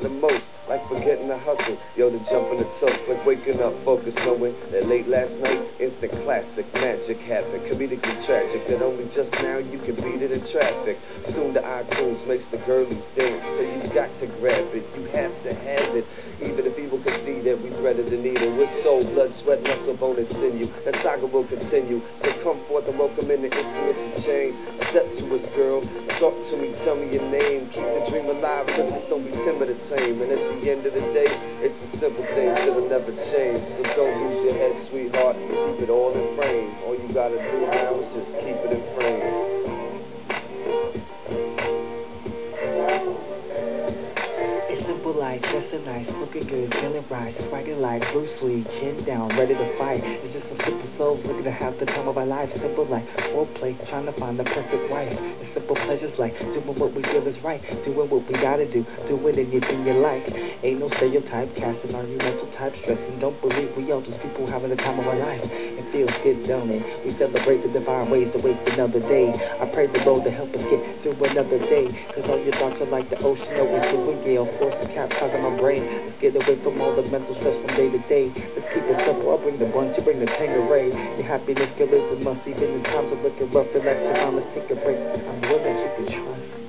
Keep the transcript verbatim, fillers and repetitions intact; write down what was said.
matter the most, like forgetting the hustle. Yo, the jump in the toast, like waking up, focus, knowing that late last night, instant classic, magic happened, comedically tragic, that only just now you can beat it in traffic. Soon the iTunes makes the girlies dance, so you got to grab it, you have to have it. Even if evil can see that we threaded the needle, with soul, blood, sweat, muscle, bone, and sinew, that saga will continue. So come forth and welcome in the intimacy change. Step to us, girl, talk to me, tell me your name, keep the dream alive, just don't be timid or tame. And at the end of the day, it's a simple thing that'll never change. So don't lose your head, sweetheart, keep it all in frame. All you gotta do now is just keep it in frame. Life, dressing nice, looking good, feeling right, swagger like Bruce Lee, chin down, ready to fight. It's just some simple souls looking to have the time of our life. Simple like foreplay, trying to find the perfect wife. It's simple pleasures like doing what we feel is right, doing what we gotta do, doing anything you like. Ain't no stereotype, casting argumental type, stressing. Don't believe we all just people having the time of our life. It feels good, don't it? We celebrate the divine ways to wait another day. I pray the Lord to help us get through another day, cause all your thoughts are like the ocean, always doing gale, force the cap. Cause of my brain, let's get away from all the mental stress from day to day. Let's keep it simple, I'll bring the bunch, you bring the Tangeray. Your happiness killers is must, even in times of looking rough, relax your mind, let's take a break. I'm the one that you can trust.